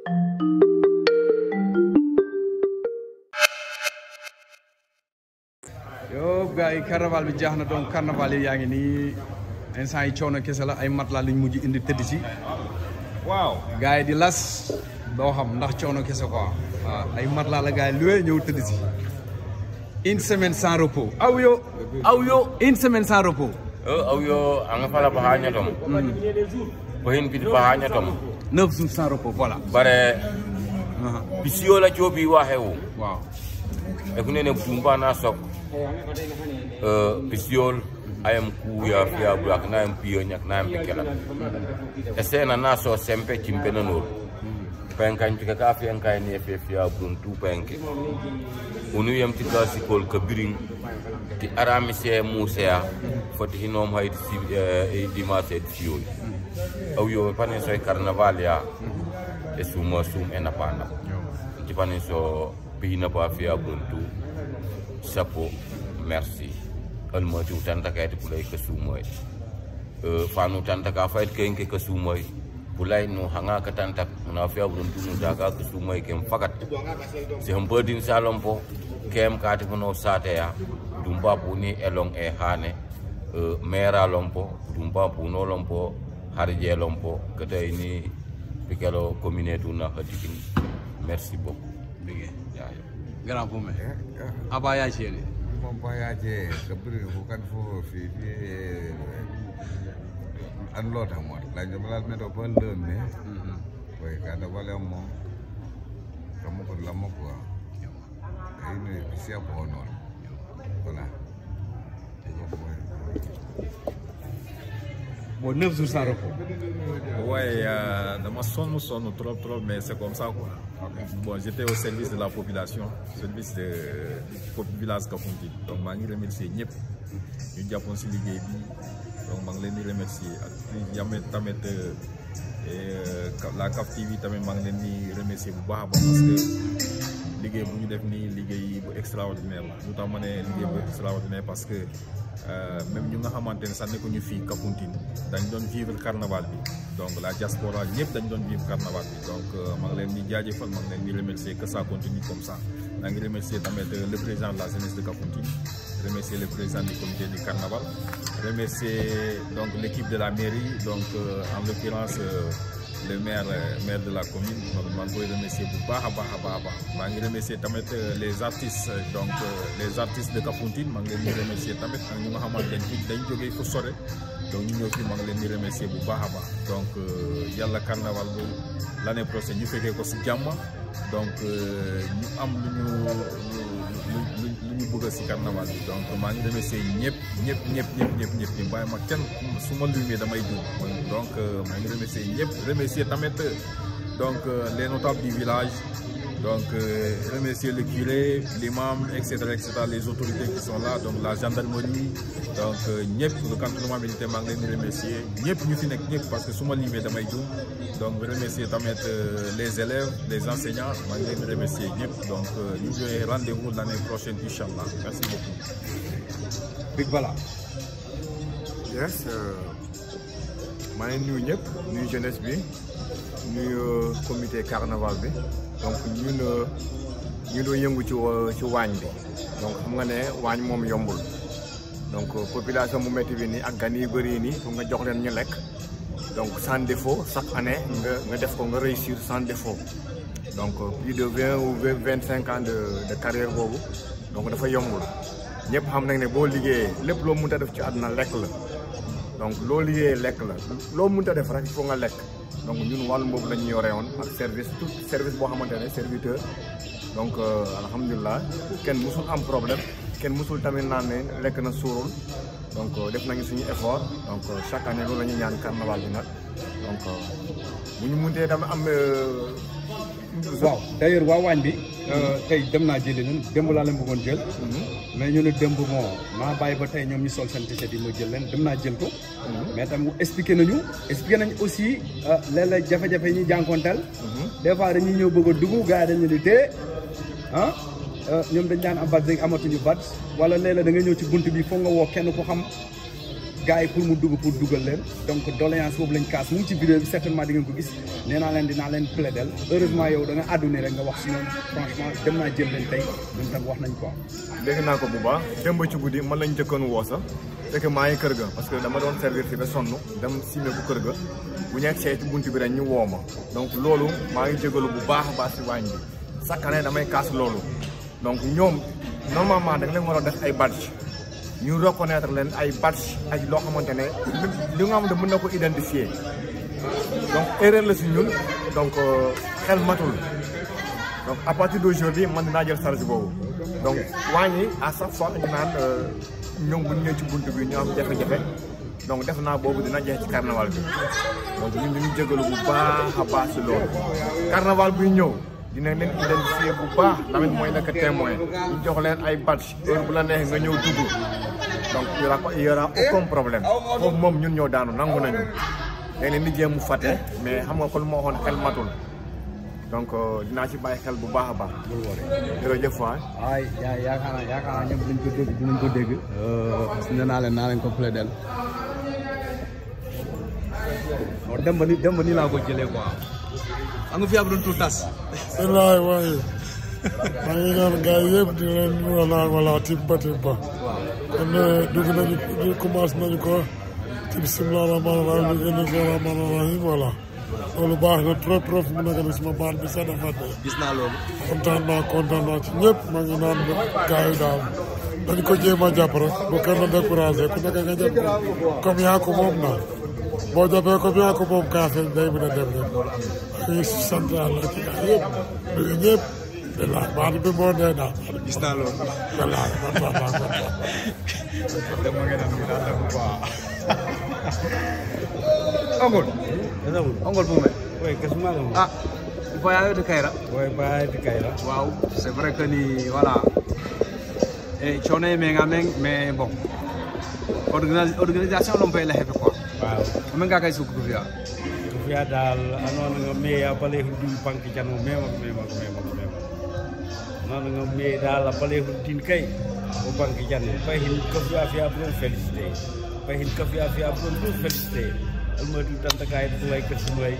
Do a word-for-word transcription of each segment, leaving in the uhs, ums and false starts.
yo gars yi carnaval bi jeex na donc carnaval yi yaa ngi nii instant yi coono kese la ay matelas lañ mujj indi tëdd si waaw gars yi di las doo xam ndax coono kese quoi waaw ay matelas la gars yi luwee ñëw tëdd si une semaine sans repos aw yo aw yo une semaine sans repos aw yo anga fala ba hanya tom bohin bi ba hanya tom neuf jours sans repos voilà bare bisio la jobi wa hewu waaw e ku nene tumba na sok euh bisiol ayam ku ya fiya bu ak na am piyo nyak na am pikela e sena na so sempe cimpena no penkan tika ka fiyan kay ne fe fiya bun tu penke unu yam tika sikol kabirin ti aramise musea foti hinom haydi si e dimanche di fiyo aw yo panen so carnaval ya e suma sum e napana ti panen so pina ba fiya bun tu sapo merci almo tu tanta kay ti pulay ke sumoy euh fanu tanta ka fayt kenke ke sumoy pulay no hanga ka tanta na fiya bun tu no daga ke sumoy kem fakat se hombodin salompo kem ka ti no sate ya dumba puni elong e hane euh mera lompo dumba puno lompo harje lompo ketay ni pikelo communauté na hadikin merci beaucoup bige ya grand pour me abaya chéri voyage kabri bukan fo fi fi an lota mo la jomala me do bon le me koy ka da wala mo kamu ko la mo ko ay ne bisia bo non voilà bon neuf jours sans repos ouais euh, dans ma sonne sonne trop trop mais c'est comme ça quoi. Bon, j'étais au service de la population, service de du village Kafountine. Donc, je vous remercie. Nous avons fait liggéey bi donc je vous remercie. Et la C A F T V tamit je vous remercie bu baax parce que liggéey bu ñu def nii liggéey bu extraordinaire la. Lu tax ma ne liggéey bu extraordinaire parce que même ñu nga xamante ne sax nekkuñu fii Kafountine dañ doon vivre carnaval bi. Donc la diaspora ñëpp dañ doon vivre carnaval bi donc ma ngi leen di jaajëfal ma ngi leen di remercier que ça continue comme ça maa ngi remercier tamit le président de la jeunesse de Kafountine remercier le président du comité du carnaval remercier donc l'équipe de la mairie donc en l'occurrence le maire maire de la commune donc maa ngi koy remercier bu baax a baax a baax a baax maa ngi remercier tamit les artistes donc les artistes de Kafountine maa ngi leen di remercier tamit ak ñu nga xamante ne dañ jógee fu sore donc ñu ñëw fii maa ngi leen di remercier bu baax a baax donc yàlla carnaval bu l'année prochaine ñu fekkee ko si jàmm donc ñu am lu ñu lu ñu bëgg si carnaval bi donc maa ngi remercier ñëpp ñëpp ñëpp ñëpp ñëpp ñëpp ñu bàyyi ma kenn su ma lumee damay juum donc maa ngi remercier ñëpp remercier tamit donc les notables du village donc euh, remercier le curé, l'imam, et cetera, et cetera, les autorités qui sont là, donc la gendarmerie, donc ñëpp le cantonnement militaire maa ngi leen di remercier ñëpp ñu fi nekk ñëpp parce que su ma limee damay juum donc remercier tamit les élèves, les enseignants maa ngi leen di remercier ñëpp donc ñu joxe rendez-vous l'année prochaine inchallah merci beaucoup. Big Bala. Yes, maa ngi nuyu ñëpp nuyu jeunesse bi nuyu comité carnaval bi. donc ñun ñu doon yëngu ci ci waañ bi donc xam nga ne waañ moom yombul donc population bu métti bi nii ak gan yi bëri nii pour nga jox leen ñu lekk donc sans défaut chaque année nga nga def ko nga réussir sans défaut donc plus de vingt ou vingt cinq ans de de carrière boobu donc dafa yombul ñëpp xam nañ ne boo liggéeyee lépp loo mënta def ci àdduna lekk la donc loo liggéeyee lekk la loo mënta def rek il faut nga lekk. donc ñun wàllu boobu la ñu yore woon ak service tout service boo xamante ne serviteur donc alhamdulilah kenn musul am problème kenn musul tamit naan ne lekk na suurul donc def nañu suñu effort donc chaque année loolu la ñuy ñaan carnaval bi nag donc bu ñu mëntee tamit am. waaw d'ailleurs waa waañ bi tey dem naa jëli leen démb laa leen bëggoon jël. mais ñu ne démb moo maa bàyyi ba tey ñoom ñu sol seen t-shirt yi ma jël leen dem naa jël ko. mais tam expliqué nañu expliqué nañu aussi léeg-léeg jafe-jafe yi ñuy jànkonteel. des fois dañuy ñëw bëgg a dugg gars yi dañu di téye ah ñoom dañ daan am badge amatuñu badge wala léeg-léeg da nga ñëw ci bunt bi foog nga woo kenn ko xam gars yi pour mu dugg pour dugal leen donc doléance boobu lañ kaas mu ngi ci vidéo bi certainement di ngeen ko gis nee naa leen dinaa leen plaidel heureusement yow da nga àdduna rek nga wax si ñoom franchement dem naa jël leen tey ñun tam wax nañ ko dégg naa ko bu baax démb ci guddi man lañ jëkkoon woo sax fekk maa ngi kër ga parce que dama doon servir fi ba sonn dem simé bu kër ga bu ñu egsee ci buntu bi rek ñu woo ma donc loolu maa ngi jégalu bu baax a baax si waañ bi chaque année damay kaas loolu donc ñoom normalement da nga leen war a def ay badge ñu reconnaître leen ay badge ak loo xamante ne li nga xamante mën na ko identifier donc erreur la si ñun donc xel matul donc à partir d'aujourd'hui man dinaa jël charge boobu donc wàññi à chaque fois ñu naan ñoom bu ñu ñëwee ci buntu bi ñu am jafe-jafe donc def naa boobu dina jeex ci carnaval bi donc ñun dañuy jégalu bu baax a baax si loolu carnaval buy ñëw dinañ leen identifier bu baax tamit mooy nekk témoin ñu jox leen ay badge heure bu la neexee nga ñëw dugg donc y aura y aura aucun problème foofu moom ñun ñoo daanu nangu nañu léeg-léeg ni jéem mu fàtte mais xam nga ko lu ma waxoon xel matul donc dinaa ci bàyyi xel bu baax a baax. jërëjëf waay. waay yaa yaakaar naa yaakaar naa ñoom dinañ ko dégg dinañ ko dégg. parce que nee naa leen naa leen ko plaidel. non dem ba ni dem ba ni laa ko jëlee quoi. am nga fi ab doon tuut tas. c'est vrai waaye maa ngi ñaan gars yi yëpp di leen wala wala timba timba. waaw kon dugg nañu commencé nañu ko ci bisimilah rahmaani rahiim ñu génn fi rahmaani rahiim voilà. loolu baax na trop trop mu nekk sama baat bi sax dafa dee. gis naa loolu. kontaan naa kontaan naa ci ñëpp maa ngi naan gars yi daal dañ ko jéem a jàpp rek bu kenn découragé ku nekk nga jàpp comme yaa ko moom naa boo jàppee comme yaa ko moom café day mën a dem rek maa ngi sant yàlla ci gars yëpp nuyu ñëpp de la baat bi moo dee daal. gis naa loolu. voilà kontaan naa kontaan. dama ngeen a nuyu daal bu baax. Ongol. Ongol Boumé. Oui, qu'est-ce que c'est? Ah, voyage de Kaira. Oui, voyage de Kaira. Waouh, c'est vrai que ni voilà. Et tu en es mais bon. Organis organisation l'on peut la faire quoi. Waaw. Comment nga kay su ko fiya? Ko fiya dal anon nga me ya balé dum panki janu mema mema mema mema. Non nga me dal balé din kay o panki janu. Fay hin ko fiya fiya pour féliciter. Fay hin ko fiya fiya pour féliciter. Almadu tanta kay du lay ke sumay.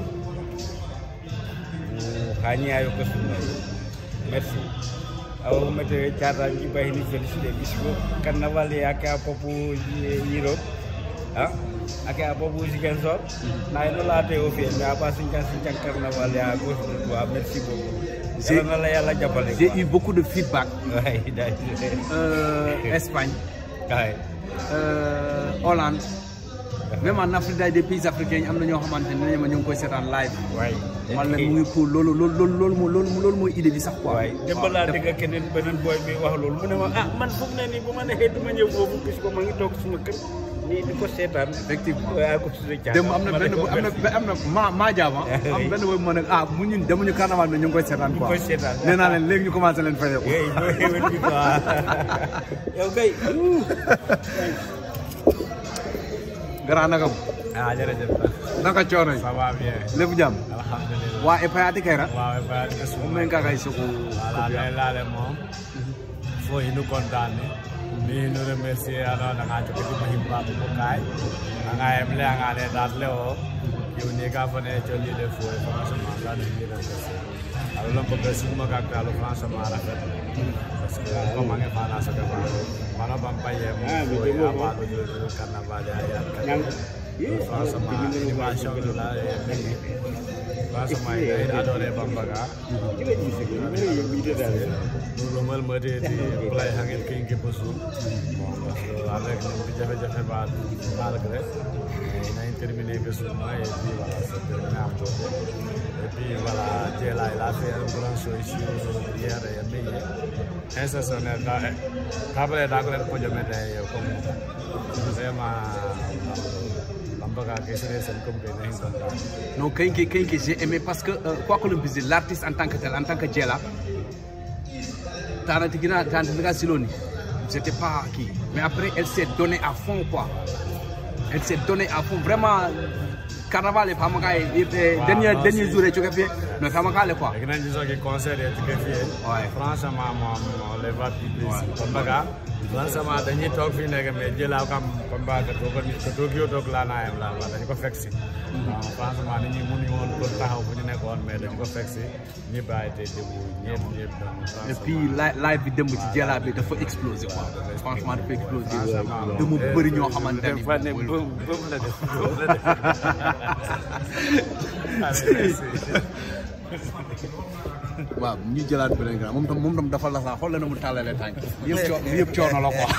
Khani ayo ke sumay. Merci. Aw mete cara ji bay ni féliciter bisko carnaval ya ka popu yiro. Ah, akay abobu si Kensor. Na ino laate o fi mais apa sinjan sinjan carnaval ya ko wa merci beaucoup. J'ai eu beaucoup de feedback. Ouais, euh, Espagne. Ouais. Euh, Hollande. Même en Afrique des pays africains am na ñoo xamante ne ñu ngi koy seetaan live. waay man la muy cool loolu loolu loolu loolu loolu mooy idée bi sax quoi. waay démb laa dégg keneen beneen boy bi wax loolu mu ne ma ah man foog ne nii bu ma neexee du ma ñëw foofu puisque ma ngi toog suma kër nii di ko seetaan. effectivement waaye ko tuddee caa. démb am na benn am na am na ma maa jaama. am benn boy bu ma ne ah mu ñun demuñu carnaval mais ñu ngi koy seetaan quoi. ñu koy seetaan nee naa leen léegi ñu commencé leen fayoo. oui oui yow kay. Grand naka ah jërëjëf. naka coono yi. ça va bien. lépp jàmm. alhamdulilah. waa Epayati Kaira. waaw Epayati Kaira. moom lañ kay soko. voilà lay laale moom. fo hinu kontaane. mi hinu remercier ano na nga joxe di mahimba bu kay. nga emle nga ne datle o. Yu ne ka fane joli de fo franchement ça ne ni remercier. Alors l'on peut dire que ma ka franchement rafet. Parce que comme nga fa na sa ka mana bampaye mo ya ba do carnaval ya ya. Franchement dimension de la franchement il adore Bambaga. Nous mal mode de play hangel king ke posu. Avec nous jafe jafe ba malgré on a terminé que sur moi et puis voilà c'est terminé à tout. Et puis voilà Jela il a fait un grand show ici hier et meilleur. Sensationnel là. Après d'accord pour je mettre comme vraiment non, Kenki, Kenki, j'ai aimé parce que, euh, quoi que l'on dise, l'artiste en tant que tel, en tant que Jela, c'était pas qui. Mais après, elle s'est donnée à fond, quoi. Elle s'est donnée à fond. Vraiment, carnaval, les femmes, les derniers jours, non fama kale quoi léegi nañ ci soog concert yi ci fii ouais franchement moom les va plus combat franchement dañuy toog fii nekk mais jëlaaw kam combat ka to ko ko Tokyo toog laa naayam laa wax dañu ko fekk si franchement nit ñi mënuñu woon ko taxaw fu ñu nekkoon mais dañu ko fekk si ñi bàyyi te déglu ñëpp ñëpp et puis live bi démb ci jëlaa bi dafa explosé quoi franchement dafa explosé dama bëri ñoo xamante ni fa ne bëm bëm la def bëm la def waaw ñu jëlaat beneen grand moom tam moom tam dafa la saa xool la na mu tàllalee tànk yëpp coo yëpp coono la quoi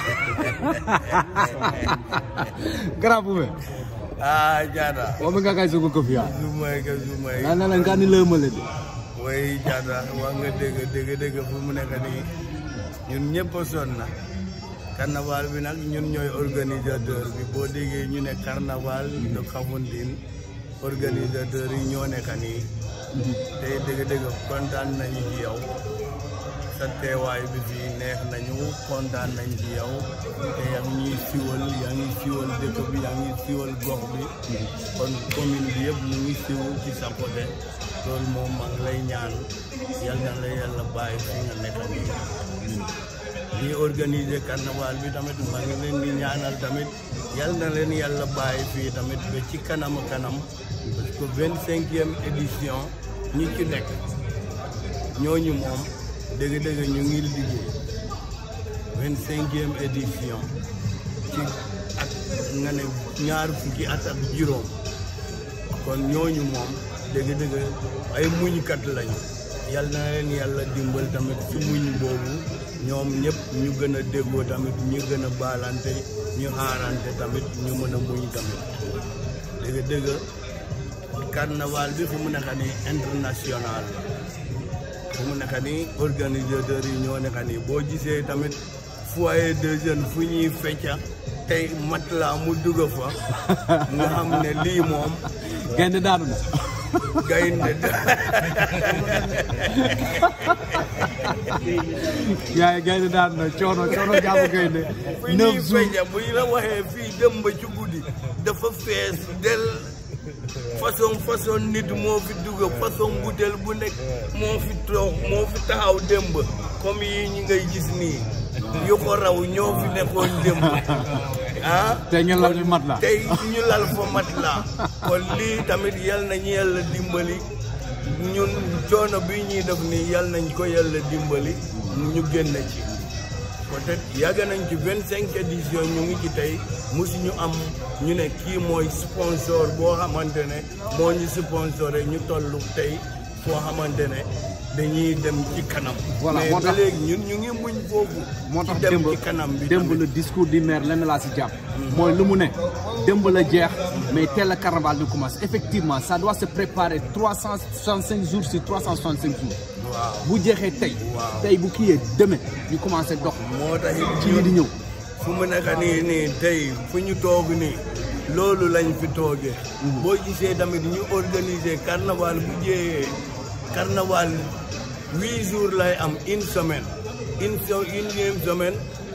grand bu me ah Diatta o mi nga kay sugu ko fiya Zumay ka Zumay na na la nga ni lëmale de way Diatta wax nga dégg dégg dégg fu mu nekk nii ñun ñëpp sonn na carnaval bi nag ñun ñooy organisateur bi boo déggee ñu ne carnaval de Kafountine organisateur yi ñoo nekk nii tey dëgg-dëgg kontaan nañu ci yow sa teewaay bi fii neex nañu kontaan nañ ci yow te yaa ngi ñuy siwal yaa ngi siwal dëkk bi yaa ngi siwal gox bi kon commune bi yëpp ñu ngi siwu ci sa côté loolu moom maa ngi lay ñaan yal na la yàlla bàyyi fi nga nekk nii ñi organiser carnaval bi tamit maa ngi leen di ñaanal tamit yal na leen yàlla bàyyi fii tamit ba ci kanam kanam parce que vingt-cinquième édition ñi ci nekk ñooñu moom dëgg-dëgg ñu ngi liggéey vingt-cinquième édition ci at nga ne ñaar fukki at ak juróom kon ñooñu moom dëgg-dëgg ay muñkat lañu yal na leen yàlla dimbal tamit ci muñ boobu ñoom ñëpp ñu gën a déggoo tamit ñu gën a baalante ñu xaarante tamit ñu mën a muñ tamit dëgg-dëgg carnaval bi fu mu nekk nii international fu mu nekk nii organisateurs yi ñoo nekk nii boo gisee tamit foyer de jeunes fu ñuy fecca tey matelas mu dugg fa nga xam ne lii moom gaynde daanu na gaynde yaay gaynde daanu na coono coono jaamu gaynde fu ñuy fecca bu ñu la waxee fii dem ba ci guddi dafa fees del façon façon nit moo fi dugg façon butéel bu nekk moo fi toog moo fi taxaw démb comme yi ñi ngay gis nii yu ko raw ñoo fi nekkoon démb ah tey ñu lal ñu mat la tey ñu lal fa mat la kon lii tamit yal nañu yàlla dimbali ñun coono bi ñuy def nii yal nañ ko yàlla dimbali ñu génn ci peut-être yàgg nañ ci vingt-cinq édition ñu ngi ci tey musuñu am ñu ne kii mooy sponsor boo xamante ne moo ñu sponsoré ñu toll tey foo xamante ne dañuy dem ci kanam. voilà mais ba léegi ñun ñu ngi muñ foofu. moo tax dem démb ci kanam bi démb le discours du maire lenn laa si jàpp. mooy lu mu ne démb la jeex mais teel a carnaval bi commence effectivement ça doit se préparer trois cent soixante-cinq jours sur trois cent soixante-cinq jours. waaw bu jeexee tey. waaw tey bu kiiyee demee ñu commencé dox. moo tax it ci di ñëw. fu mu nekk nii nii tey fu ñu toog nii loolu lañ fi toogee. boo gisee tamit ñu organiser carnaval bu jeexee carnaval huit jours lay am une semaine une une semaine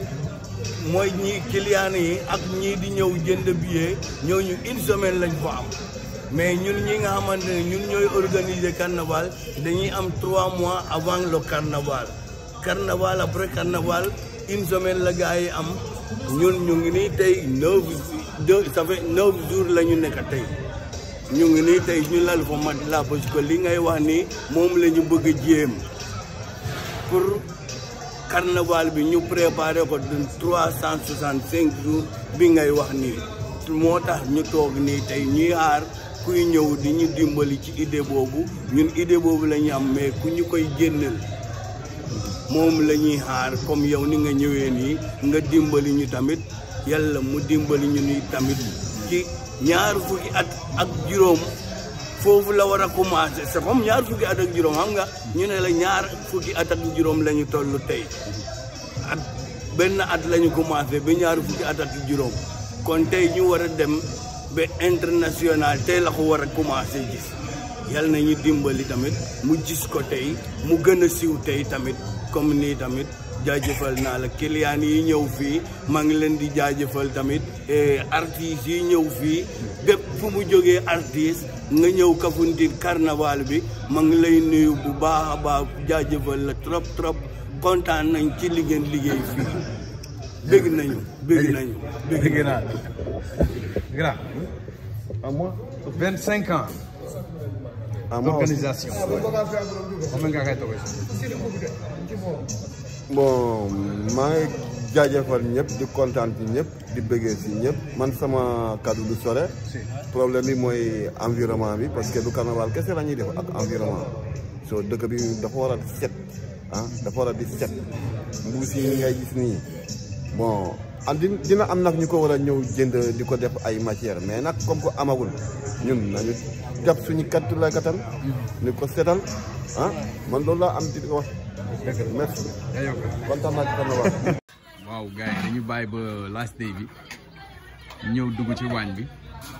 mooy ñi client yi ak ñii di ñëw jënd billet ñooñu une semaine lañ fa am mais ñun ñi nga xamante ne ñun ñooy organiser carnaval dañuy am trois mois avant le carnaval carnaval après carnaval une semaine la gars yi am ñun ñu ngi nii tey neuf deux ça fait neuf jours la ñu nekk tey ñu ngi nii tey ñu lal fa mat la parce que li ngay wax ni moom la ñu bëgg a jéem pour carnaval bi ñu préparé ko de trois cent soixante cinq jours bi ngay wax nii moo tax ñu toog nii tey ñuy xaar kuy ñëw di ñu dimbali ci idée boobu ñun idée boobu la ñu am mais ku ñu koy génneel moom la ñuy xaar comme yow ni nga ñëwee nii nga dimbali ñu tamit yàlla mu dimbali ñu ni tamit ci ñaar fukki at ak juróom foofu la war a commencé c'est comme ñaar fukki at ak juróom xam nga ñu ne la ñaar fukki at ak juróom la ñu toll tey at benn at la ñu commencé ba ñaar fukki at ak juróom kon tey ñu war a dem ba international tey la ko war a commencé gis yal na ñu dimbali tamit mu gis ko tey mu gën a siiw tey tamit comme nii tamit jaajëfal naa la client yi ñëw fii maa ngi leen di jaajëfal tamit artistes yi ñëw fii bépp fu mu jógee artiste nga ñëw Kafountine carnaval bi ma ngi lay nuyu bu baax a baax jaajëfal la trop trop kontaan nañ ci li ngeen liggéey fii bëgg nañu bëgg nañu bëgg naa grand à moi vingt-cinq ans d'organisation comment nga koy toogee bon maa ngi jaajëfal ñëpp di kontaan ci ñëpp di bëggee si ñëpp man sama kaddu du sore problème bi mooy environnement bi parce que du carnaval kese la ñuy def ak environnement so dëkk bi dafa war a set ah dafa war a di set mbuus yi ngay gis nii bon ah dina am nag ñu ko war a ñëw jënd di ko def ay matière mais nag comme que amagul ñun nañu jàpp suñu kattu lay katam ni ko setal ah man loolu laa am di ko wax merci kontaan naa ci carnaval. waaw gars yi dañu bàyyi ba last day bi ñëw dugg ci waañ bi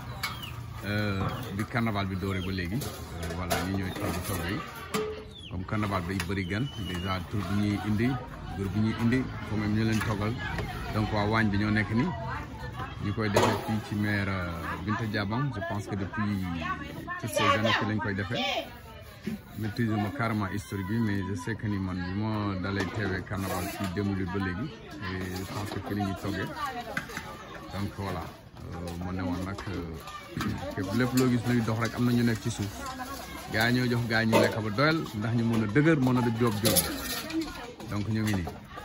bi carnaval bi doore ba léegi voilà ñu ñëw togg togg yi comme carnaval day bëri gan déjà tur bi ñuy indi gur bi ñuy indi foo même ñu leen toggal donc waa waañ bi ñoo nekk ni ñu koy defee fii ci maire Binta Diabang je pense que depuis toutes ces années fi lañ koy defee maîtrise ma carrément historique bi mais je sais que ni man bi ma dalee teewee carnaval fii deux mille ba léegi et je pense que fi la ñuy toggee donc voilà ma ne woon nag képp lépp loo gis luy dox rek am na ñu nekk ci suuf gaa ñoo jox gaa ñu lekk ba doyal ndax ñu mën a dëgër mën a jóob jóob donc ñu ngi nii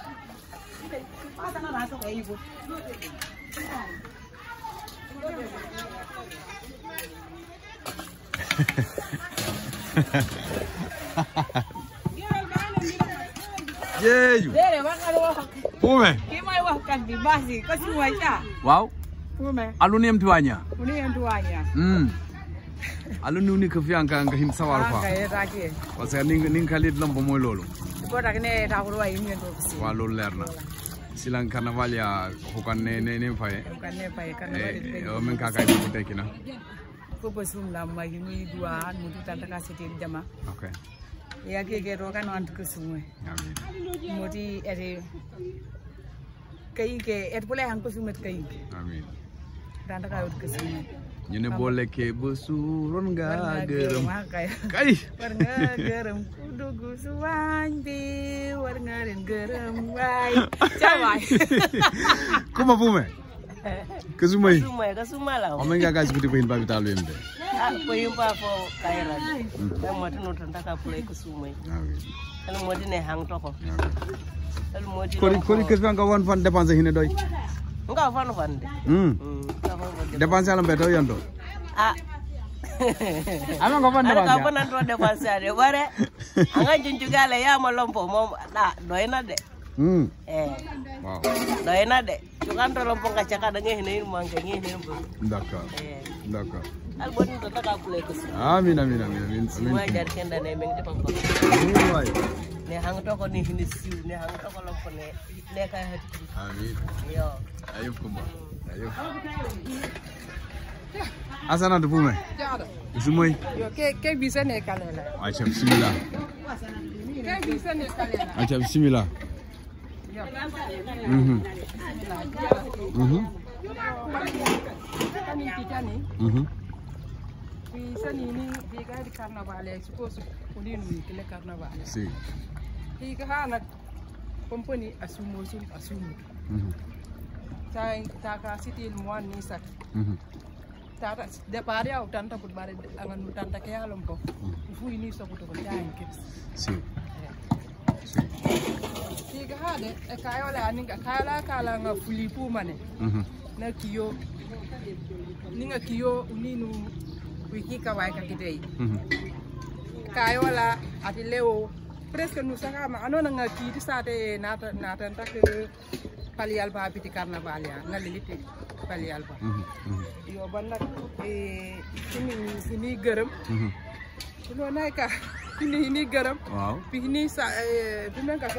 jeeju Fume Kimai wakan di basi ko semua cha. waaw Fume. alu nem tuanya Uni yang tuanya. hmm alu nuni ko fianka nga him sawar fa Kaya taki. parce que ning ning kalit lambo moy lolu Ko tak ne ta ko wa yimi to bisi. wa lolu lerna silan carnaval ya ko kan ne ne ne faye Kan ne pai kan eh o men ka kay ko tekina ko bosum la ma yimi dua mu tu tanta ka sete jama. okay Ya ke ke ro kan ant ko sumwe. amin Modi ere kay ke et bole han ko sumet kay. amin Tanta ka ko sumwe. ñu ne boo lekkee ba suuroon nga gërëm kay. kay War nga gërëm ku dugg su waañ bi war nga leen gërëm waay ca waay kuma Fume kesumai Kesumai, kesumai lah. omen ga gas kuti bayin babi talu yembe Ah, payumpa po kairan. Kan mati no tanda ka pulai kesumai. amin Kan mati ne hang toko. Kan mati. kori kori kesban ga won fan dépenser hine doy Enggak fan fan de. hmm Enggak fan fan. dépenser ala mbeto yondo Ah. ama nga fan Ada dépenser kapan nanti ada pasar de bare. Anga junjuga le ya malompo mom na doina de. hmm Eh, wow doina de. Jukan to lompo kacaka de ngene mangke ngene. d'accord Eh, d'accord al bon to taka pulai kesumai. amin amin amin amin Semua amin jar kenda ne meng de pangko. waay Ne hang toko ni hini siu, ne hang toko lompo ne ne ka hati. amin Yo. ayo kumba ayo asana de Fume kesumai Yo ke ke bisa ne kalela. acha bismillah Ke bisa ne kalela. acha bismillah mhm mhm Kani tijani mhm bisa ni ni di ga di carnaval e suppose uni nu kile carnaval. si Di ga hana company asumo sum asumo. mhm Tai ta ka sitil mo ni sak. mhm Tata de pare au tanta put bare angan tanta ke halom ko. Fu ini so ko to tai kips. si Di ga hade e kayo la ni ga kala kala nga fulipu mane. mhm Na kiyo ninga kiyo uninu wiki ka wai ka kidei mhm kayo la ati leo presque nous saka ma anona nga kiti sate nata nata tak palial ba biti carnaval ya ngaliliti palial ba mhm mhm yo bandak e sini sini gërëm mhm lo nay ka sini ni gërëm waaw bi ni sa bi men ka so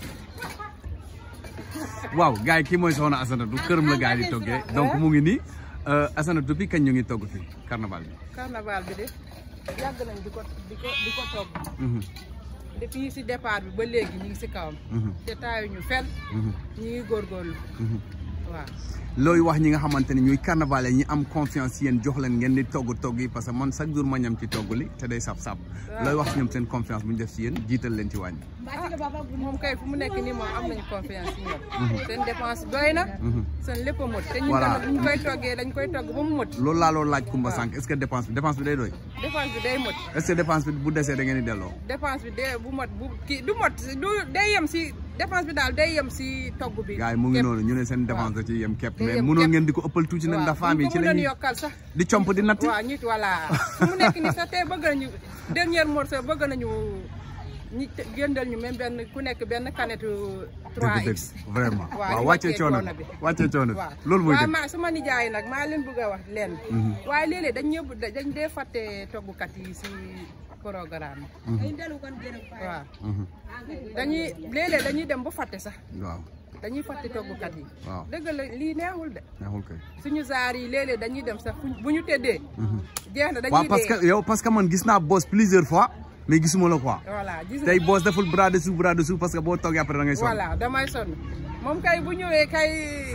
waaw gars yi kii mooy soxna Asana du këram la gars yi di toggee donc mu ngi nii Asana depuis kañ ñu ngi togg fii carnaval bi carnaval bi de yàgg nañ di ko di ko di ko togg mhm depuis si départ bi ba léegi ñu ngi si kawam mhm te taayu ñu fel mhm ñu ngi góorgóorlu mhm looy wax ñi nga xamante ne ñuy carnaval ñi am confiance yéen jox leen ngeen di togg togg yi parce que man chaque jour ma ñam ci togg li te day sap sap looy wax ci ñoom seen confiance bu ñu def ci yéen jiital leen ci wàññi. moom kay fu mu nekk nii moom am nañu confiance ci ñoom. seen dépense doy na. seen lépp a mot. te ñun tamit bu ñu koy toggee dañ koy togg ba mu mot. loolu laa loolu laaj Kumba sànq est-ce que dépense bi dépense bi day doy. dépense bi day mot. est-ce que dépense bi bu desee da ngeen di delloo. dépense bi day bu mot bu kii du mot du day yem si dépense bi daal day yem si togg bi. gars yi mu ngi noonu ñu ne seen dépense da ci yem képp mais mënoon ngeen di ko ëppal tuuti nag ndax famille ci la ñuy yokkal sax di comp di natt. waaw ñit voilà fu mu nekk nii sax tey bëgg nañu dernier morceau bëgg nañu ñi gëndal ñu même benn ku nekk benn canette trois X. vraiment waaw wàccee coono bi wàccee coono bi loolu mooy dëgg. waaw sama nijaay nag maa leen bëgg a wax leen. waaye léeg-léeg dañ ñëw dañ dee fàtte toggukat yi si programme yi. waaw. dañuy léeg-léeg dañuy dem ba fàtte sax. waaw. dañuy fàtte toggukat yi. waaw dëgg la lii neexul de. neexul kay. suñu zaar yi léeg-léeg dañuy dem sax bu ñu tëddee. jeex na dañuy dee waaw parce que yow parce que man gis naa boss plusieurs fois mais gisuma la quoi. voilà gis tey boss deful bras dessous bras dessous parce que boo toogee après da ngay sonn. voilà damay sonn moom kay bu ñëwee kay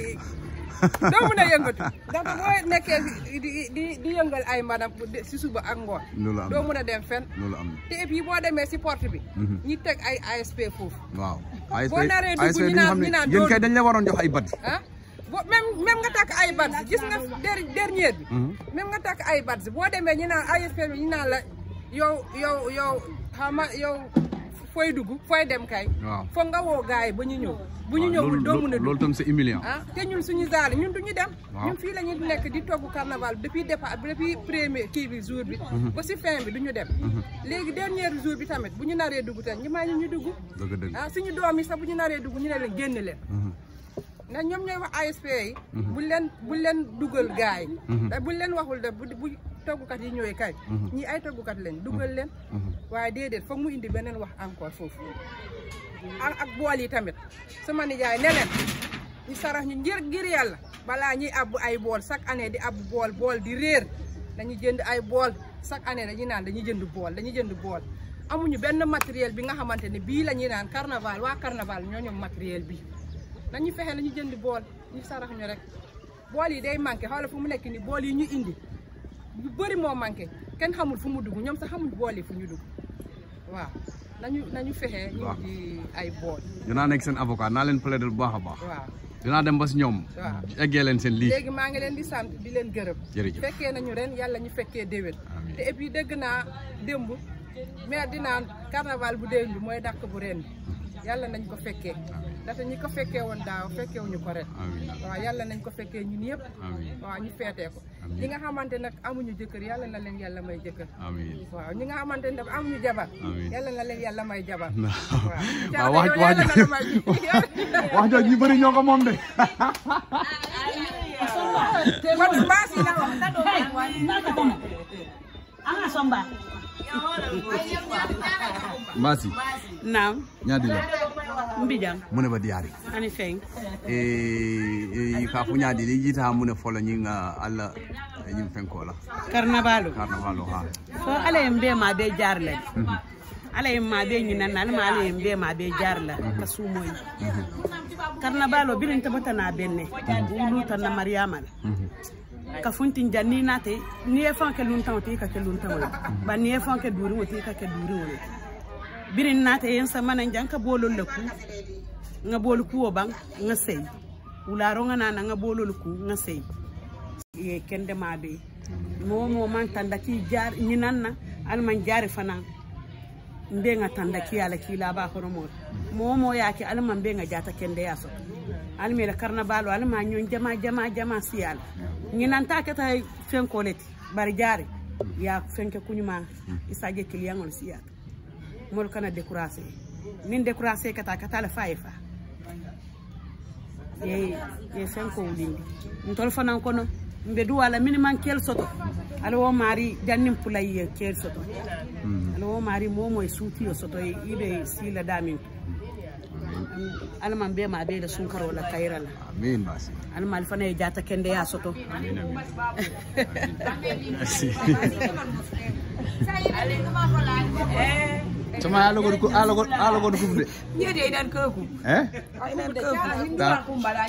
doo mën a yëngatu ndax boo nekkee di di di yëngal ay mbanam si suba ak ngoon. loolu am doo mën a dem fenn. loolu am te et puis boo demee si porte bi. ñi teg ay A S P foofu. waaw boo naree dugg ñu naan ñu naan yéen kay dañ la waroon jox ay bat. ah boo même même nga takk ay bat gis nga dernier bi. même nga takk ay bat boo demee ñu naan A S P bi ñu naan la yow yow yow xam nga yow fooy dugg fooy dem kay. waaw foog nga woo gars yi ba ñu ñëw. bu ñu ñëwul doo mën a dugg loolu tam c'est humiliant. ah te ñun suñu zaar ñun duñu dem. ñun fii la ñu nekk di togg carnaval depuis départ depuis premier kii bi jour bi. ba si fin bi duñu dem. léegi dernier jour bi tamit bu ñu naree dugg tamit ñu may ñu ñu dugg. dëgg dëgg ah suñu doom yi sax bu ñu naree dugg ñu ne leen génn leen. ndax ñoom ñooy wax A S P yi. buñ leen buñ leen dugal gars yi. te buñ leen waxul de bu bu toggukat yi ñëwee kay. ñii ay toggukat leen dugal leen. waaye déedéet foog mu indi beneen wax encore foofu. ak ak bool yi tamit sama nijaay ne leen ñu sarax ñu ngir ngir yàlla balaa ñuy abbu ay bool chaque année di abbu bool bool di réer dañuy jënd ay bool chaque année dañuy naan dañuy jënd bool dañuy jënd bool amuñu benn matériel bi nga xamante ne bii la ñuy naan carnaval waa carnaval ñoo ñoom matériel bi nañu fexe nañu jënd bool ñu sarax ñu rek bool yi day manqué xoolal fu mu nekk ni bool yi ñu indi bu bëri moo manqué kenn xamul fu mu dugg ñoom sax xamuñ bool yi fu ñu dugg waaw nañu nañu fexe ñu di ay bool. dinaa nekk seen avocat naa leen plaider bu baax a baax. waaw dinaa dem ba si ñoom. waaw eggee leen seen lii. léegi maa ngi leen di sant di leen gërëm. jërëjëf fekkee nañu ren yàlla ñu fekkee déwén. te et puis dégg naa démb maire di naan carnaval bu déwén bi mooy dàq bu ren bi yàlla nañ ko fekkee. ndaxte ñi ko fekkee woon daaw fekkee wuñu ko ren. waaw yàlla nañ ko fekkee ñun yëpp. waaw ñu feetee ko. ñi nga xamante nag amuñu jëkkër yàlla na leen yàlla may jëkkër. waaw ñi nga xamante ne amuñu jabar. yàlla na leen yàlla may jabar. waaw wax wax wax jooju ñu bëri ñoo ko moom de. Mbasi. Naam. Ñaadi la. Mbijam. Mune ba diari. Ani feng. Eh eh ka fu ñaadi li jita mune folo ñi nga alla ñim fenko la. Carnaval. Carnaval ha. So ala yembe ma be jaar la. Ala yemma be ñi nan ala ma ala yembe ma be jaar la ka sumoy. Carnaval birin tabata na benne. Wulu tan na Mariama. Ka funtin janni nate ni e fanke lun tan ti ka ke lun tan wala ba ni e fanke duri woti ka ke duri wala birin nate yen sama nan janka bolol la ku nga bol ku o bang nga sey wularo nga nana nga bolol ku nga sey e kende ma be mo mo man tanda ki jar ni nanna al man jari fana mbe nga tanda ki ala ki la ba ko mo mo mo yake al man be nga jata kende yaso al me la carnaval al ma nyon jama jama jama sial ñi nan ta ka tay fen ko leti bari jaare ya fenke kuñuma isaje client on siya mol kana décourager nin décourager kata kata la faifa ye ye fen ko wulindi ntol fanan kono mbe duwala minimum kel soto ala wo mari jannim pulay ye kel soto ala wo mari momo e suti yo soto ibe sila damin alman be ma be da sun karo la kayra la amin basi alman fana e jata kende ya soto amin amin merci Cuma alo ko alo ko alo ko dugum de. Dia dia dan keku. Eh? Dan keku. Tak.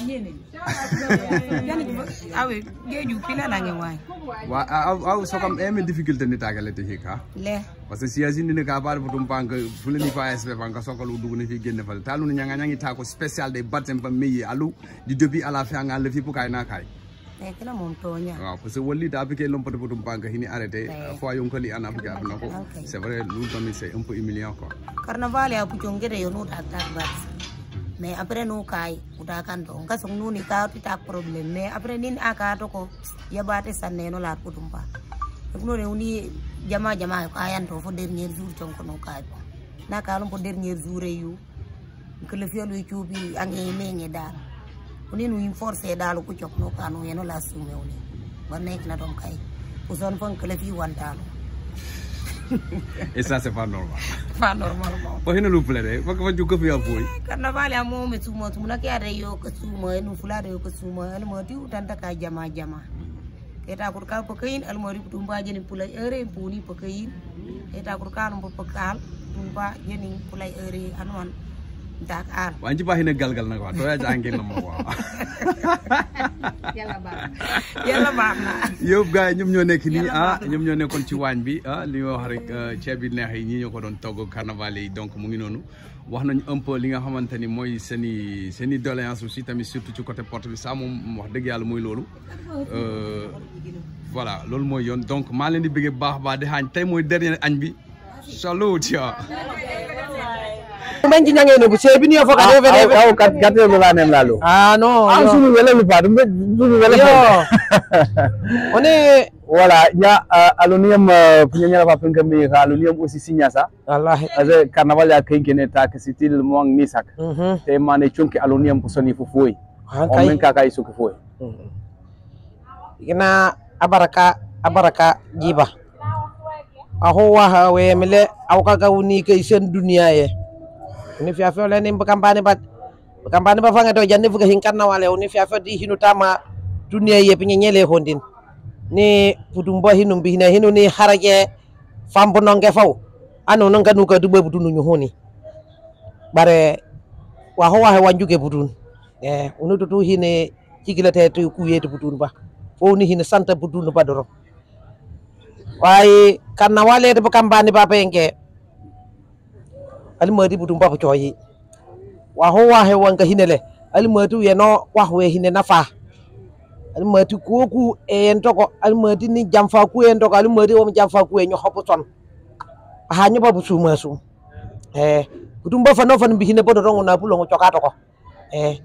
Awe, dia ju pila nange wai. Wa aw aw so kam eme difficulté ni tagale te hika. Le. Parce que si azini ne ka bar butum pank fulani fa S P pank sokalu dugu ne fi genne fal talu ni nyanga nyangi ta ko spécial des baptêmes pa meyi alu du début à la fin ngal le fi pour na kay. Eh kena mom tonya. Waaw parce que wali da appliquer l'homme de butum pank hini arrêté fois yon ko li an appliquer abna ko. C'est vrai nous tamit c'est un peu humiliant quoi. Carnaval ya ku jongere yo no tak tak bat. Mais après no kai udah kan dong ka song nuni ka ti tak problem mais après nin aka to ko ya bate sanne no la butum pa. No ne uni jama jama ko ayan to fo dernier jour ton ko no kai ko. Na ka lum po dernier jour yu. Que le fiolu chubi ange menye dal. Uni nu forcer dal ku chok no kanu yeno la sume uni ba nek na dom kay ku son fon que le fi wantalo. Et ça c'est pas normal. Pas normal. Pas hina lu plaire ba ko ju ko fi apoy. Carnaval ya mo me sumo sumo na kya yo ko sumo nu fulade yo ko sumo al mo ti utanta ka jama jama. Eta kur ka pakain al mo ri tumba jeni pulai ere puni pakain. Eta kur ka no pakal tumba jeni pulai ere anon Dakar. Wanji ba hina galgal na ko to ya jangel na mo wa. Yalla ba. Yalla ba na. Yow gaay ñum ñoo nekk ni ah ñum ñoo nekkon ci wañ bi ah li wax rek ceeb bi neex yi ñi ñoo ko doon togg carnaval yi donc mu ngi nonu wax nañ un peu li nga xamanteni moy seni seni doléance aussi tamit surtout ci côté porte bi ça mom wax deug yalla moy lolu euh voilà lolu moy yoon donc ma leen di bëgge baax ba di hañ tay moy dernier añ bi salut tia Manji nyange no buse bini yo foka deve deve. Au kat kat yo la nem lalu. Ah no. Ah sunu wele lu padu, sunu wele. Yo. One voilà, nya aluminium punya nya pa penka mi aluminium aussi signa ça. Wallahi. Aze carnaval ya kenkene ta ke sitil mo ni sak. Mhm. Te mane chunki aluminium ko soni fu foi. Han kay. On men ka kay su ko foi. Mhm. Ina abaraka abaraka jiba. Aho wa hawe mele awka gawni kay sen dunia ye. Ni fiafo le ni kampanye bat kampanye ba fanga to jande fuga hin carnaval ni fiafo di hinu tama dunia ye pinye nyele hondin ni putumbo hinu bi hina hinu ni haraje fambo nonge faw anu nanga nuka dubbe budunu ñu honi bare wa ho wa wanjuge budun eh unu tutu hine cigilate to ku yete budun ba fo ni hine santa budun ba doro waye carnaval e ba kampanye ba penge almadi budum ba ko coyi wa ho wa he wanga hinele almadi yeno wa we hine nafa almadi ko ku e en toko almadi ni jamfa ku en toko almadi wo jamfa ku e nyo hopo ton ha nyo babu suma su eh budum ba fa no fa bi hine bodo rongo na bulo ngo coka toko eh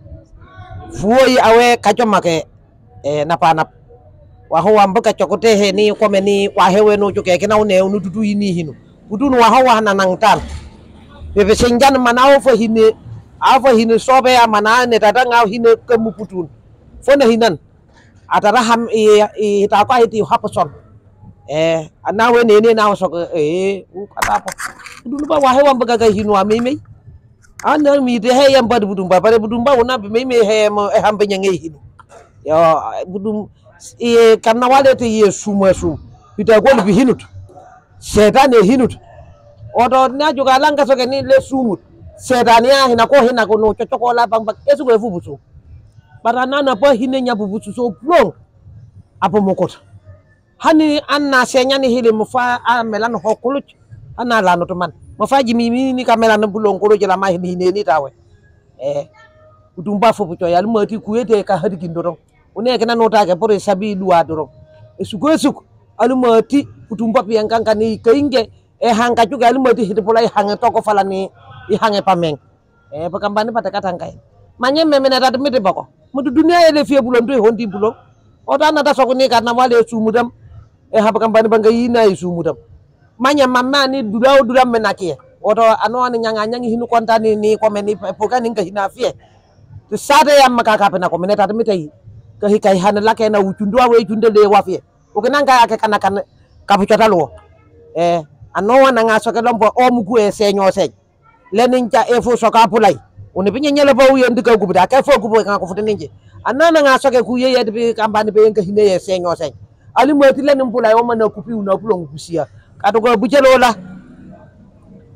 fuoyi awe kacho make eh napa nap wa ho wa mbaka cokote he ni ko me ni wa hewe no joke ke na ne unu dudu yini hinu budun wa ho wa na nangtan bebe senjan manao fo hine afo hine sobe ya mana ne tata ngaw hine kemu putun fo na hinan atara ham e ta ko iti haposon eh anawe ne ne na so eh u kata po dulu ba wa hewa mbaga ga hinu ame me ana mi de he yam bad budum ba bare budum ba wona be me me he mo e hambe nyange hinu yo budum e carnaval te ye suma sum pita ko bi hinut setan e hinut oto na juga langa soke ni le sumut sedania hina ko hina ko no choko la bang bang esu ko fu busu barana na po hine nya bubusu so plong apo mokot hani anna senya ni hile mufa amelan hokuluc anna la no to man mafa jimi mi ni kamela na bulong ko jela ma hine ni tawe eh udumba fu buco yal mati ku yete ka hadi kindoro une kana no ta ke por sabi luwa doro esu ko esu alumati udumba pi yang kan ni keinge eh hangka juga lu mati hidup pula hange toko falani i hange pameng eh pakambani pada katangkai manye memena rada mede bako mudu dunia ele fie bulon do hondi bulon oda nata sokoni karna wale sumudam eh ha pakambani banga yina i sumudam manye mamma ni dulaw dulam menaki odo ano ani nyanga nyangi hinu kontani ni komeni pokani nga hina fie to sade yam makaka pena komene tata mitei ka hikai hanala ke na uchundwa we chundele wafie okenanga ake kana kana kapuchata lo eh ano wana nga soke lompo o mugu e senyo sej lenin ja e fo soka pulai oni binye nyele ba uye ndika gubida ka fo gubo nga ko futa ninje anana nga soke ku ye yede be kambani be nga hine ye senyo sej ali moti lenin pulai o mana kupi una pulong kusia kato ko bujelo la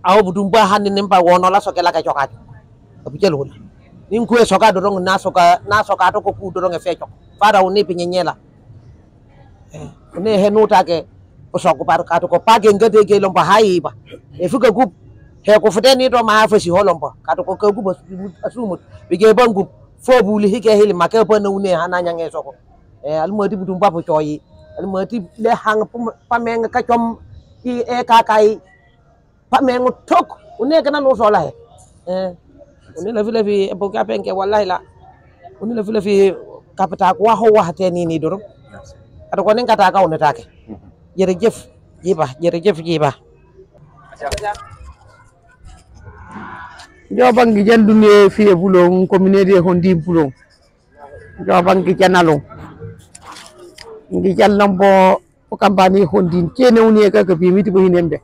awo budumba hande nempa wono la soke la ka cokatu abijel wala nin kuwe soka dorong na soka na soka to ko ku dorong e fecho fara woni pinyenyela eh ne he nuta ke o soko par ka to ko page ngade ge lomba hayi ba e fuka gup he ko fudeni to ma fa si holomba ka to ko ka gup asumut bige bangu fo buli hike hili make pa na une hananya nge soko eh almodi budumba po coyi almodi le hang pameng ka com i e ka kai pameng tok une kana no sola he eh une la vile vi e boka penke wallahi la une la vile vi kapita ko wa ho wa teni ni doro ado ko nen kata ka one take jerejef jiba jerejef jiba jobang gi jandune fiye bulong communauté hondi bulong jobang gi janalo ngi jallambo o campagne hondi kene woni ka ka bi miti bo hinembe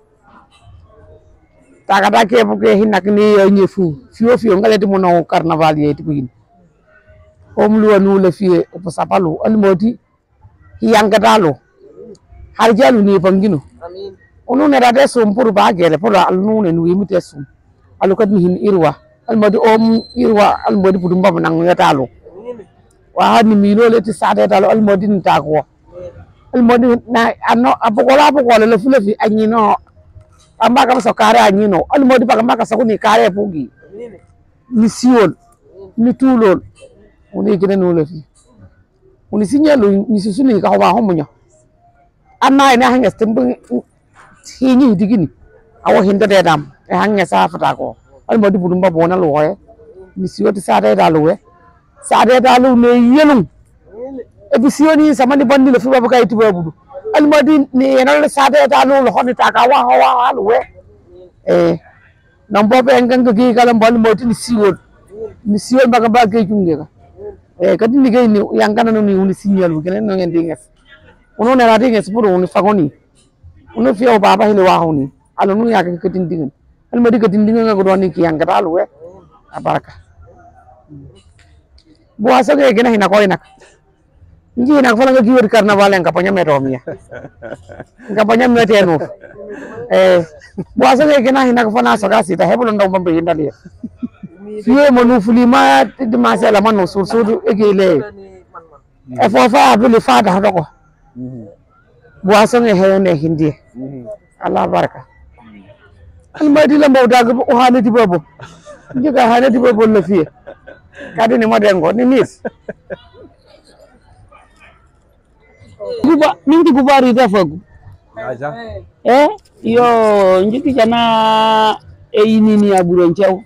taga da ke buke hinak ni nyefu fiyo fiyo ngalati mo no carnaval ye ti bin om lu anu le fiye o sapalo an modi yanga dalo har jalu ni pangino amin onu ne da sum pour ba gele pour al nu ne nu yimite sum alu kat ni hin irwa al modi om irwa al modi budum bam nang yatalo wa hani mi lo le ti sade dalo al modi ni takwa al modi na anno apokola apokola le fule fi anyino amba ka so kare anyino al modi ba ka so ni kare pugi ni siol ni tulol oni gene no le fi oni signalo ni susuni ka ba homunya anna ina hanga stembu hini digini awo hinda de dam e hanga sa fata ko al modi budum ba bona lo he ni sioti sa de dalu we sa de dalu ne yelum e bi sioni sama ni bandi le fi ba kay tiba budu al modi ni enal sa de dalu lo honi ta ka wa wa lu we e nambo be ngang gi kala mbal modi ni siwol ni siwol ba ka ba ke junge ka e kadi ni gay ni yang kana no ni uni signal bu kenen no ngeen di nges uno ne radi nges puro uni fagoni uno fiyo baba hile wa honi alo nu ya ke tindingen al modi ke tindingen nga go ni ki yang kata lu we abaraka bu aso ke gena hina ko inak nji nak fala nga giwir carnaval yang kapanya meromia kapanya metenu eh bu aso ke gena hina ko fana so ga sita hebulo ndo mbambe hindali fiye monu fulima di masala manu sursudu egele e fofa abuli fada hadoko buaso nge hene hindi Allah baraka almadi la mbawda go o hane di bobo njiga hane di bobo le fiye kadi ni modengo ni nis guba mingi gubari dafagu aja eh yo njiki jana e yinini aburon chaw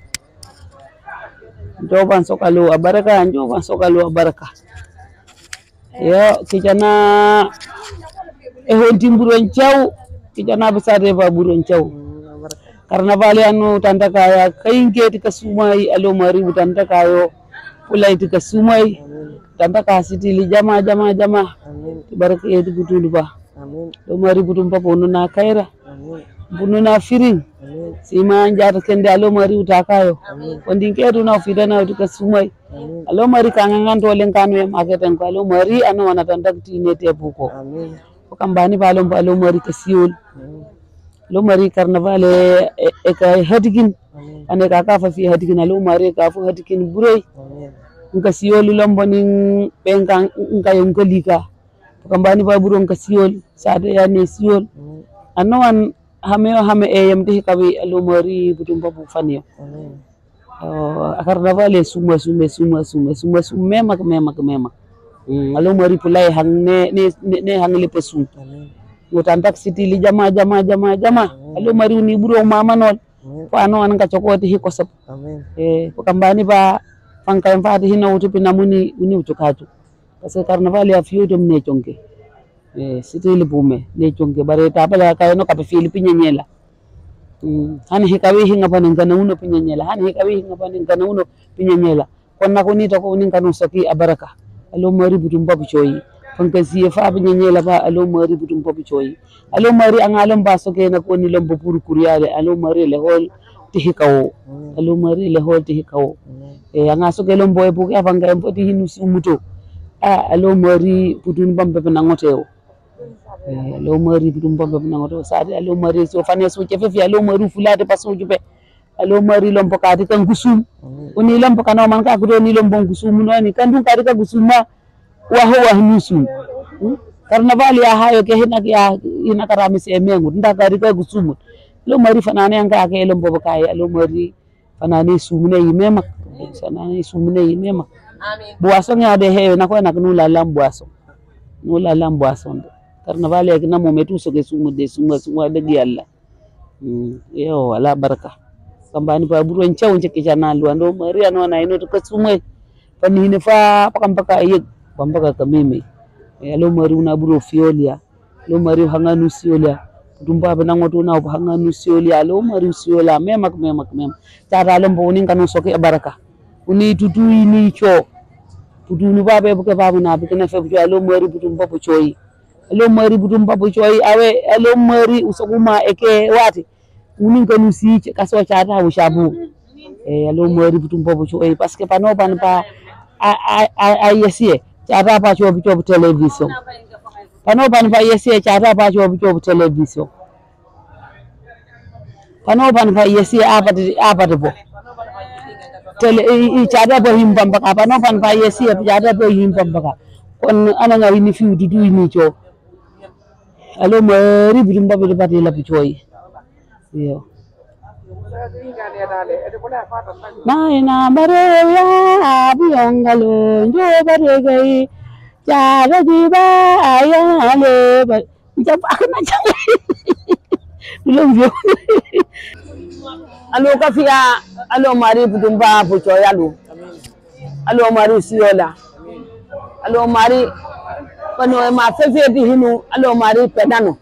Joban sokalo abaraka joban sokalo abaraka yo kijana e honti buron chaw kijana besade ba buron chaw carnaval anu tanda kaya kaingeti kasumai alo mari tanda kayo pulaiti kasumai tanda kasitili jama jama jama baraka e dugutulu ba amin do mari butum papo na kaira bunu na firing sima njata kende alo mari utakayo ondin kedu na fidana utika sumai alo mari kangangan to len kanwe maketen ko alo mari ano wana tandakti nete buko amin ko kambani balom alo mari kasiol alo mari carnaval e ka hadigin ane ka ka fa fi hadigin alo mari ka fu hadigin buroi nka siol lombonin penkan nka yonkolika ko kambani ba buron ka siol sade ya ne siol ano wan hame hame e yamde kabi alumari budum babu fanio oh carnaval suma suma suma suma suma suma memak memak memak alumari pulai hang ne ne ne hang le pesu ngotantak city li jama jama jama jama alumari ni buro mama nol ko ano an ka chokoti hi kosap eh ko kambani ba fangkay fati hina utupi namuni uni utukaju parce que carnaval ya fiyo dum ne chonke eh sitili bume ne chonke bare tapala kayo no kape Filipinya nyela mm han hikawi hinga panen kana uno pinya nyela han hikawi hinga panen kana uno pinya nyela konna kuni to ko nin kanu saki abaraka alo mari budum babu choyi fanka siye fa pinya nyela ba alo mari budum babu choyi alo mari angalom baso ke na ko ni lombo pur kuriale alo mari le hol tihikawo alo mari le hol tihikawo e anga so ke lombo e buke afanga empo ti hinu sumuto a alo mari budun bambe na ngoteo alo mari budum bombe nangoto sadi alo mari so fane so cefe fi alo mari fulade paso jupe alo mari lompo kadi kan gusum oni lompo kana man ka gudo ni lompo gusum no ni kan dum kadi ka gusuma wa huwa nusum karnaval ya hayo ke hina ya ina karami se mengu nda kadi ka gusum alo mari fanane an ka ke lompo bakay alo mari fanane sumune yimema sanane sumune yimema boisson ya de he na ko na nula lam boisson nula lam boisson karnaval ya kina mometu so ke sumu de sumu sumu de yalla yo ala baraka kambani pa buron chaw ci jana lu ando maria no na ino to sumu pani ne fa pakam paka yeg pambaka kameme alo maru na buro fiolia lo maru hanga nu siolia dumba be nangoto na hanga nu siolia lo maru siola memak memak mem cara lombo ning kanu so ke baraka uni tutu ni cho putu nu babe buke babu na buke na fe alo maru putum babu choyi alo mari budum babu choy awe alo mari usokuma eke wati unin kanu si kaso chata ushabu eh alo mari budum babu choy parce que pano pan pa a a yesie chata pa chobu chobu television pano pan pa yesie chata pa chobu chobu television pano pan pa yesie abati abati bo tele i chata bo himbamba ka pano pan pa yesie chata bo himbamba ka kon ananga ni fi dudu ni cho alo mari budum babu de pati la pichoy yo na ina bare ya biangalo jo bare gai cara di ba ya le ba jap akna jang belum yo alo kafia alo mari budum babu choy alo alo mari siola alo mari pano ma fefe di hinu alo mari pedano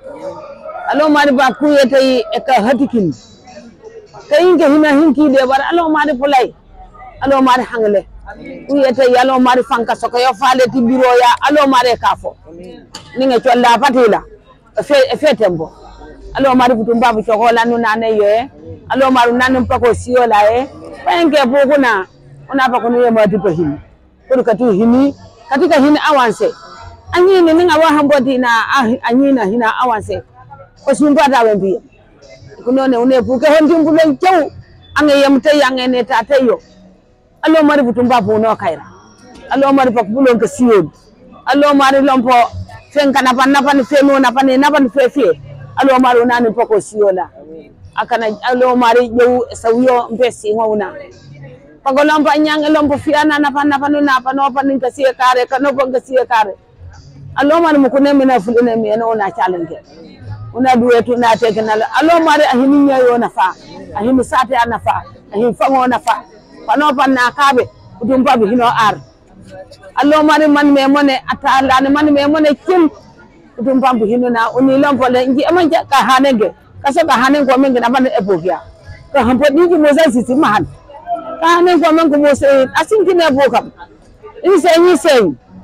alo mari ba kuyete e ka hatikin kayin ke hina hinki de bar alo mari fulai alo mari hangle kuyete alo mari fanka soko yo faale ti biro ya alo mari kafo ninga cholla fatila fe fe tembo alo mari butum babu chokola nu nane yo e alo mari nanu pako siola e pange buguna una pako nu yema ti hini pour ka tu hini katika hini avance anyine ninga wa hamboti na anyina hina avance ko sumba da wembi kunone une puke hondi mbulen cew ange yamte yange ne tateyo allo mari butumba puno kaira allo mari pak bulon ke siod allo mari lompo fenka na pan na pan feno na pan na pan fefe allo mari nani poko siola akana allo mari jew sawiyo mbesi ngona pagolompa nyange lompo fiana na pan na pan na pan no pan ke sie kare kano pan ke sie kare allo mari mukune mina fulune mi eno na challenge una duwetu na tekenal allo mari ahini nyayo na fa ahini sate ana fa ahini fango na fa pano pan na kabe udumpa bi hino ar allo mari man me mone atala ne man me mone kim udumpa bi hino na uni lompo le ngi amanja ka hanenge kaso ka hanen ko mengi na ban epokia ka hampo ni ki moza sisi mahan ka hanen ko mengi mo se asinki ne bokam ni se ni se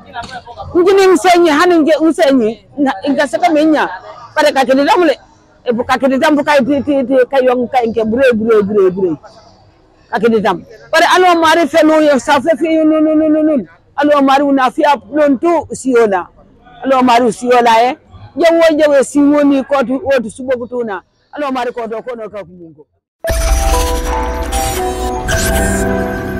ngi ni se ni hanen ge usenyi inga saka menya pada kakek di dalam le, ibu kakek di dalam bukai ti ti ti kayong kain ke bure bure bure bure, kakek di dalam. Pada alo mari feno yang safe fe nun nun nun nun, alo mari unafia nontu siola, alo mari siola eh, jawa jawa siwoni kotu kotu subo kutuna, alo mari kotu kono kakumungo.